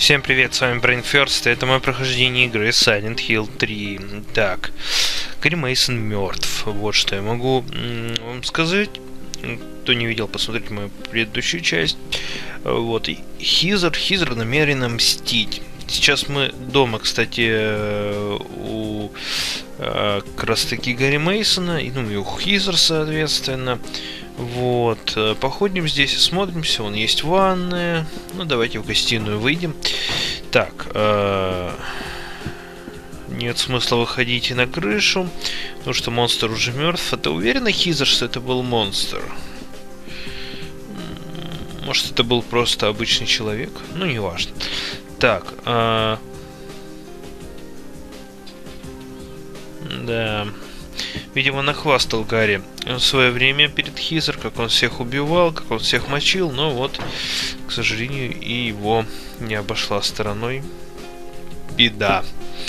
Всем привет, с вами Brain First, и это мое прохождение игры Silent Hill 3. Так, Гарри Мейсон мертв, вот что я могу вам сказать. Кто не видел, посмотрите мою предыдущую часть. Вот, и Хизер намерен мстить. Сейчас мы дома, кстати, у как раз таки Гарри Мейсона, и у Хизер, соответственно. Вот, походим здесь и смотримся, вон есть ванная. Ну, давайте в гостиную выйдем. Так, нет смысла выходить и на крышу, потому что монстр уже мертв. А ты уверена, Хизер, что это был монстр? Может, это был просто обычный человек? Ну, неважно. Так, да. Видимо, нахвастал Гарри в свое время перед Хизер, как он всех убивал, как он всех мочил, но вот, к сожалению, и его не обошла стороной беда.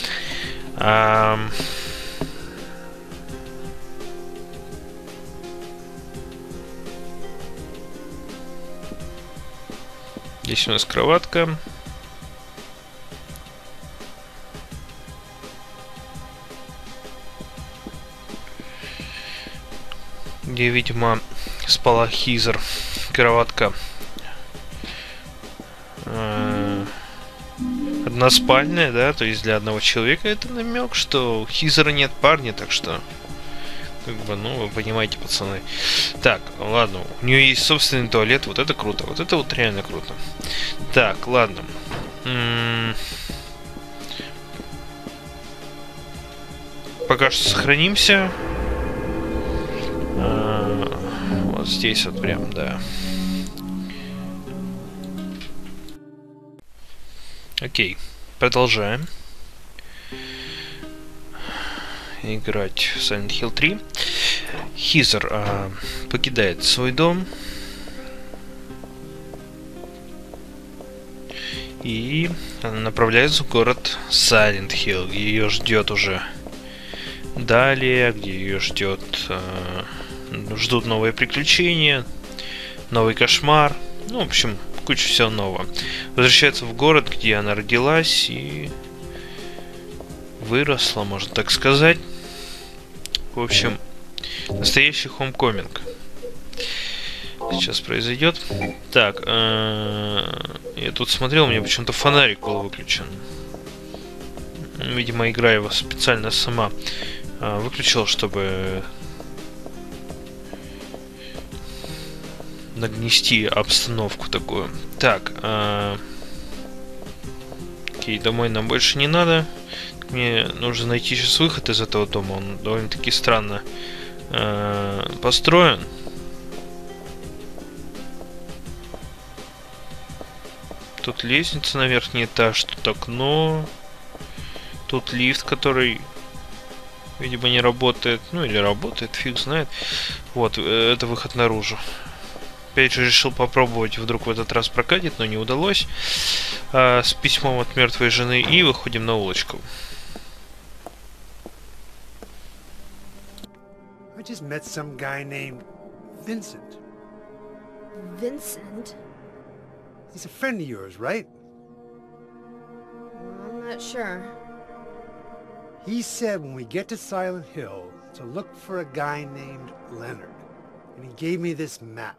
Здесь у нас кроватка. Где, видимо, спала Хизер. Кроватка. Односпальная, да, то есть для одного человека. Это намек, что у Хизера нет парня, так что, как бы, ну, вы понимаете, пацаны. Так, ладно, у нее есть собственный туалет, вот это круто, вот это вот реально круто. Так, ладно. Пока что сохранимся. Вот здесь вот прям, да. Окей, продолжаем играть в Silent Hill 3. Хизер покидает свой дом и направляется в город Silent Hill, где ее ждет уже далее, где ее ждут новые приключения, новый кошмар, ну, в общем, куча всего нового. Возвращается в город, где она родилась и выросла, можно так сказать. В общем, настоящий хоумкоминг сейчас произойдет. Так, я тут смотрел, у меня почему-то фонарик был выключен. Видимо, игра его специально сама выключила, чтобы нагнести обстановку такую. Так, окей, домой нам больше не надо. Мне нужно найти сейчас выход из этого дома. Он довольно-таки странно построен. Тут лестница на верхний этаж, тут окно. Тут лифт, который, видимо, не работает. Ну или работает, фиг знает. Вот, это выход наружу. Опять же решил попробовать, вдруг в этот раз прокатит, но не удалось. С письмом от мертвой жены. И выходим на улочку. I just met some guy named Vincent. Vincent? He's a friend of yours, right? I'm not sure. He said when we get to Silent Hill to look for a guy named Leonard. And he gave me this map.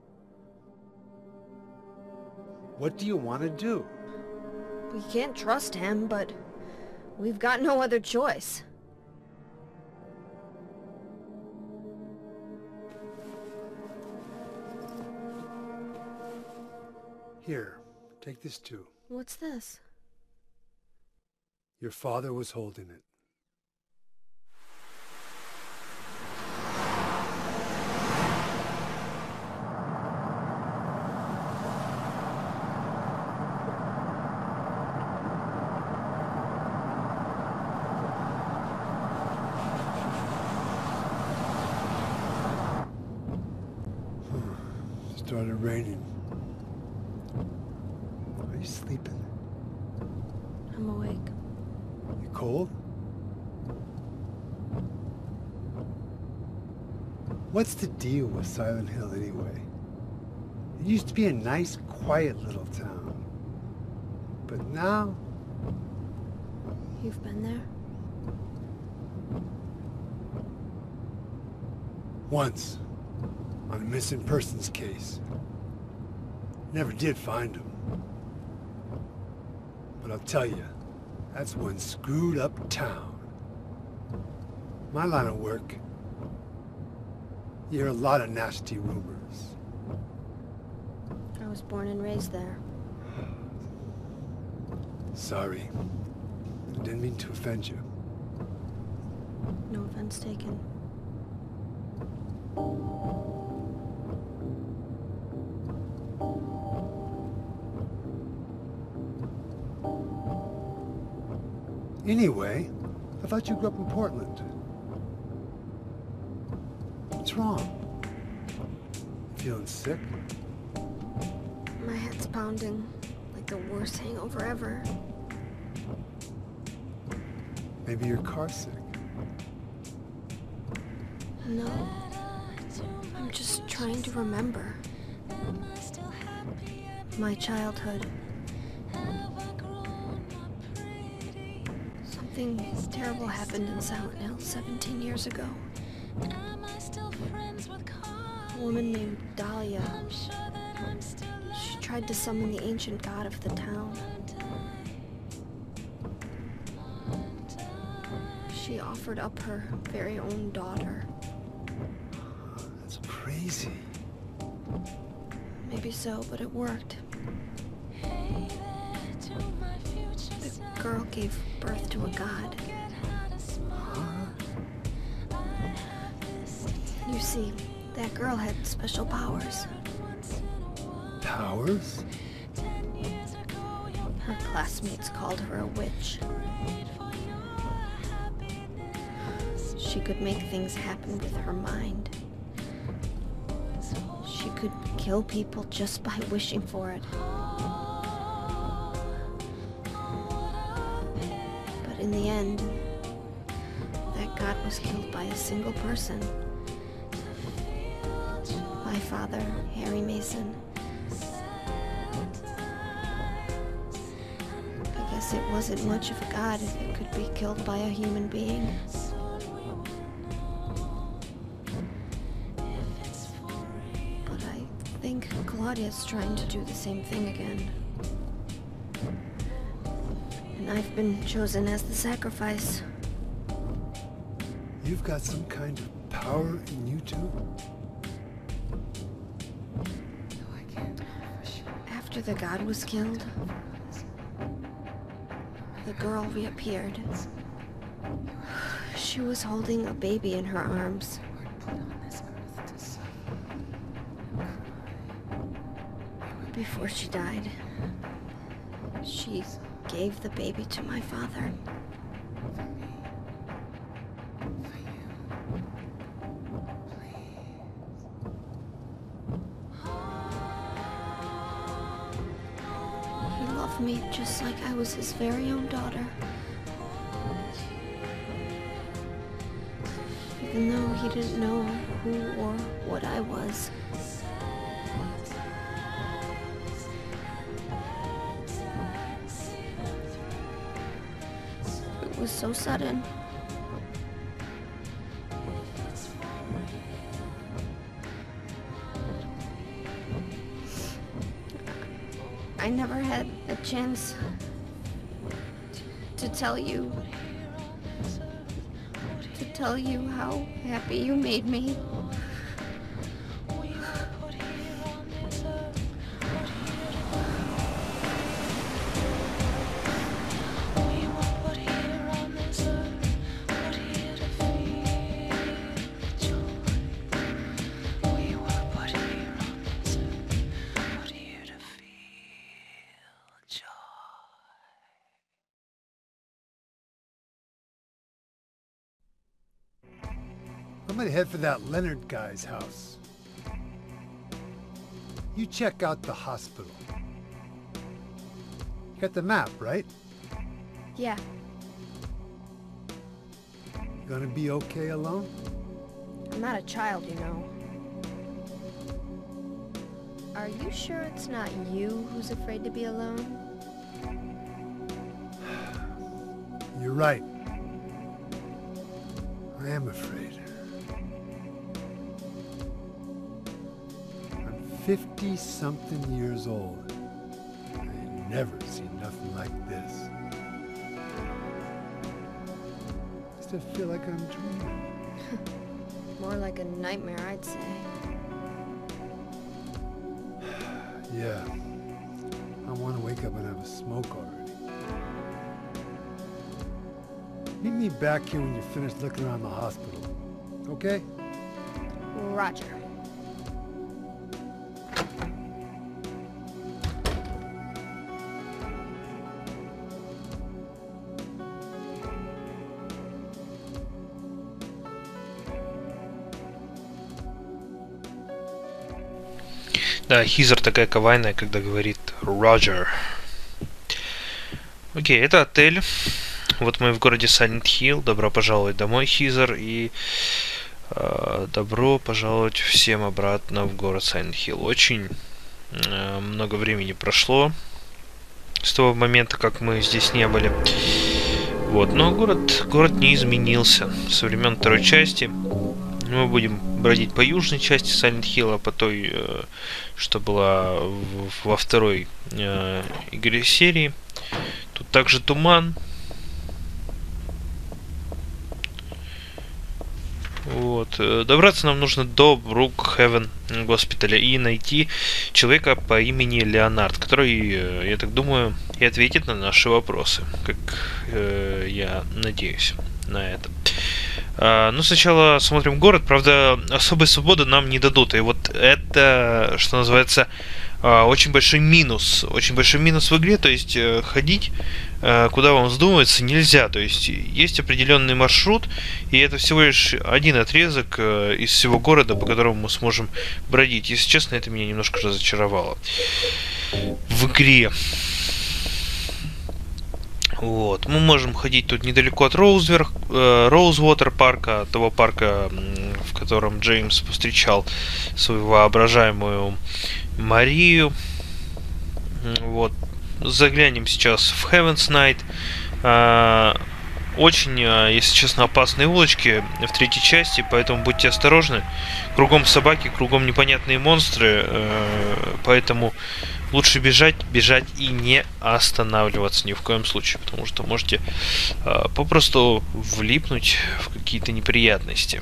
What do you want to do? We can't trust him, but we've got no other choice. Here, take this too. What's this? Your father was holding it. Started raining. Are you sleeping? I'm awake. You cold? What's the deal with Silent Hill anyway? It used to be a nice, quiet little town. But now, You've been there? once, on a missing persons case. Never did find him. But I'll tell you, that's one screwed up town. My line of work, you hear a lot of nasty rumors. I was born and raised there. Sorry. I didn't mean to offend you. No offense taken. Anyway, I thought you grew up in Portland. What's wrong? Feeling sick? My head's pounding like the worst hangover ever. Maybe you're car sick. No. I'm just trying to remember. My childhood. Something terrible happened in Silent Hill 17 years ago. A woman named Dahlia. She tried to summon the ancient god of the town. She offered up her very own daughter. That's crazy. Maybe so, but it worked. The girl gave birth to a god. You see, that girl had special powers. Powers? Her classmates called her a witch. She could make things happen with her mind. She could kill people just by wishing for it. But in the end, that god was killed by a single person. My father, Harry Mason. I guess it wasn't much of a god if it could be killed by a human being. But I think Claudia's trying to do the same thing again. And I've been chosen as the sacrifice. You've got some kind of power in you too? After the god was killed, the girl reappeared. She was holding a baby in her arms. Before she died, she gave the baby to my father. He loved me just like I was his very own daughter. Even though he didn't know who or what I was. It was so sudden. I never had a chance to tell you how happy you made me. I'm gonna head for that Leonard guy's house. You check out the hospital. You got the map, right? Yeah, You gonna be okay alone? I'm not a child, you know. Are you sure it's not you who's afraid to be alone? right. I am afraid. I'm 50-something years old. I ain't never seen nothing like this. I still feel like I'm dreaming. More like a nightmare, I'd say. Yeah. I want to wake up and have a smoke already. Meet me back here when you're finished looking around the hospital. Okay? Roger. Да, Хизер такая кавайная, когда говорит Роджер. Окей, это отель. Вот мы в городе Silent Hill. Добро пожаловать домой, Хизер. И добро пожаловать всем обратно в город Silent Hill. Очень много времени прошло с того момента, как мы здесь не были. Вот, но город не изменился со времен второй части. Мы будем бродить по южной части Silent Hill, а по той, что была во второй игре серии. Тут также туман. Вот. Добраться нам нужно до Брукхевен госпиталя и найти человека по имени Леонард, который, я так думаю, и ответит на наши вопросы, как я надеюсь на это. Но сначала смотрим город. Правда, особой свободы нам не дадут. И вот это, что называется, очень большой минус. Очень большой минус в игре. То есть ходить куда вам вздумается нельзя. То есть есть определенный маршрут. И это всего лишь один отрезок из всего города, по которому мы сможем бродить. Если честно, это меня немножко разочаровало в игре. Вот. Мы можем ходить тут недалеко от Роузвотер парка, того парка, в котором Джеймс повстречал свою воображаемую Марию. Вот. Заглянем сейчас в Heaven's Night. Очень, если честно, опасные улочки в третьей части, поэтому будьте осторожны. Кругом собаки, кругом непонятные монстры, поэтому лучше бежать и не останавливаться ни в коем случае, потому что можете попросту влипнуть в какие-то неприятности.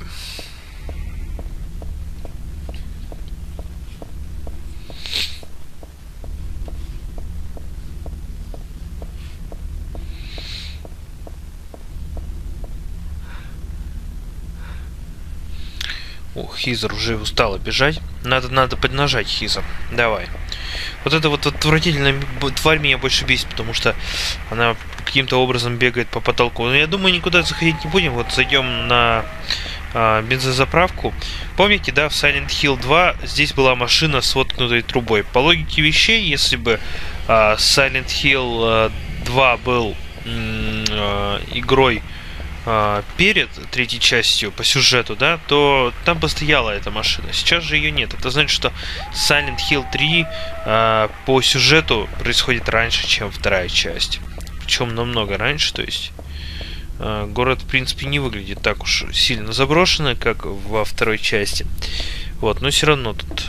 Хизер уже устала бежать. Надо поднажать, Хизер. Давай. Вот эта вот отвратительная тварь меня больше бесит, потому что она каким-то образом бегает по потолку. Но я думаю, никуда заходить не будем. Вот зайдем на бензозаправку. Помните, да, в Silent Hill 2 здесь была машина с воткнутой трубой. По логике вещей, если бы Silent Hill 2 был игрой перед третьей частью по сюжету, да, то там бы стояла эта машина. Сейчас же ее нет. Это значит, что Silent Hill 3 по сюжету происходит раньше, чем вторая часть. Причем намного раньше, то есть город, в принципе, не выглядит так уж сильно заброшенный, как во второй части. Вот, но все равно тут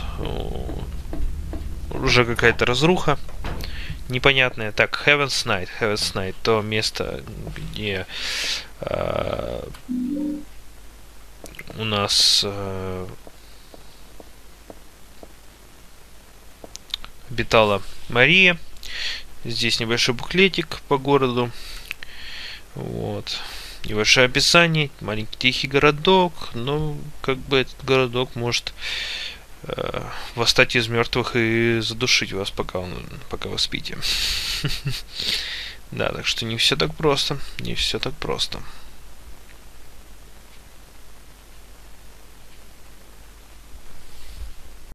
уже какая-то разруха непонятная. Так, Heaven's Night, то место, где у нас обитала Мария. Здесь небольшой буклетик по городу. Вот. Небольшое описание. Маленький тихий городок. Но как бы этот городок может восстать из мертвых и задушить вас, пока вы спите. Да, так что не все так просто. Не все так просто.